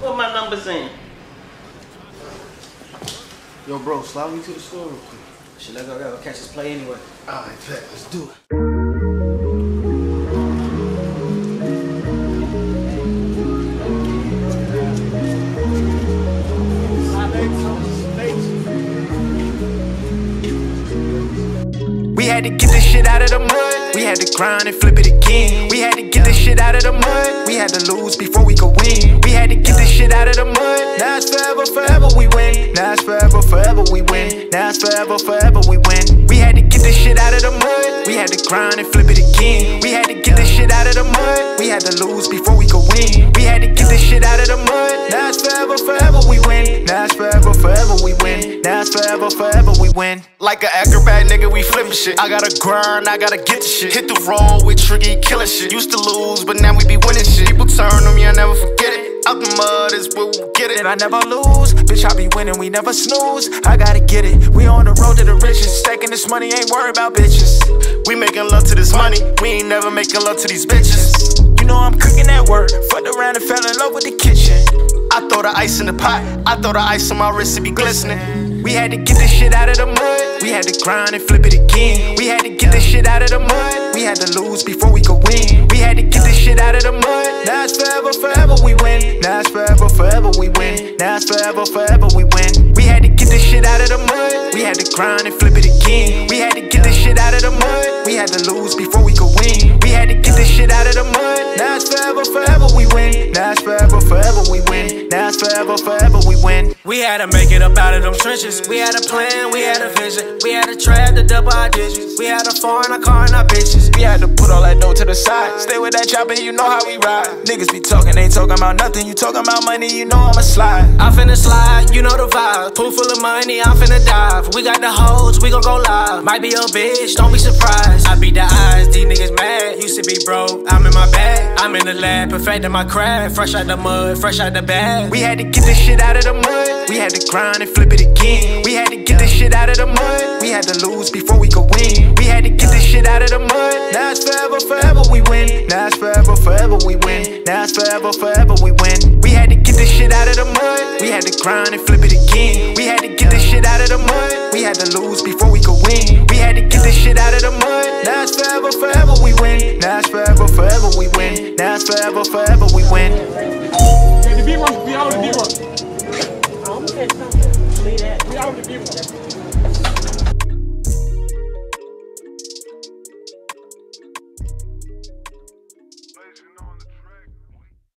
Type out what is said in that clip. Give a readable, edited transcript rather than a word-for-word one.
What my numbers in? Yo, bro, slide me to the store real quick. Shit, let's go catch this play anyway. Alright, bet. Let's do it. We had to get this shit out of the mud. We had to grind and flip it again. We had to get this shit out of the mud. We had to lose before we could win. We had to get this shit out of the mud. Now it's forever, forever we win. Now it's forever, forever we win. Now it's forever, forever we win. We had to get this shit out of the mud. We had to grind and flip it again. We had to get this shit out of the mud. We had to lose before we could win. We had to get this shit out of the mud. Now it's forever, forever we win. Now it's forever, forever we win. Now it's forever, forever we win. Like an acrobat, nigga, we flippin' shit. I gotta grind, I gotta get the shit. Hit the road with Tricky, killin' shit. Used to lose, but now we be winning shit. People turn on me, I never forget it. Out the mud is where we get it. And I never lose, bitch, I be winning, we never snooze. I gotta get it, we on the road to the riches. Stacking this money, ain't worried about bitches. We making love to this money, we ain't never making love to these bitches. You know I'm cooking that work, fucked around and fell in love with the kitchen. I throw the ice in the pot, I throw the ice on my wrist to be glistening. We had to get this shit out of the mud. We had to grind and flip it again. We had to get this shit out of the mud. We had to lose before we could win. We had to get this shit out of the mud. Now it's forever, forever we win. Now it's forever, forever we win. Now it's forever, forever we win. We had to get this shit out of the mud. We had to grind and flip it again. We had to get this shit out of the mud. We had to lose before we could win. We had to get this shit out of the mud. Now it's forever, forever we win. Now it's forever, forever we win. Now it's forever, forever we win. We had to make it up out of them trenches. We had a plan, we had a vision. We had a trap to double our digits. We had a foreign, a car, and our bitches. We had to put all that dough to the side. Stay with that chopper, you know how we ride. Niggas be talking, ain't talking about nothing. You talking about money, you know I'ma slide. I finna slide, you know the vibe. Pool full of money, I'm finna dive. We got the hoes, we gon' go live. Might be your bitch, don't be surprised. I beat the eyes, these niggas mad. Used to be broke, I'm in my bag. I'm in the lab, perfecting my craft. Fresh out the mud, fresh out the bag. We had to get this shit out of the mud. We had to grind and flip it again. We had to get this shit out of the mud. We had to lose before we could win. We had to get this shit out of the mud. Now it's forever, forever we win. Now it's forever, forever we win. Now it's forever, forever we win. We had to get this shit out of the mud. We had to grind and flip it again. We had to get this shit out of the mud. We had to lose before we could win. We had to get this shit out of the mud. Now it's forever, forever we win. Now it's forever, forever we win. Now it's forever, forever we win. The beat one, we out the beat one. We out the beat one.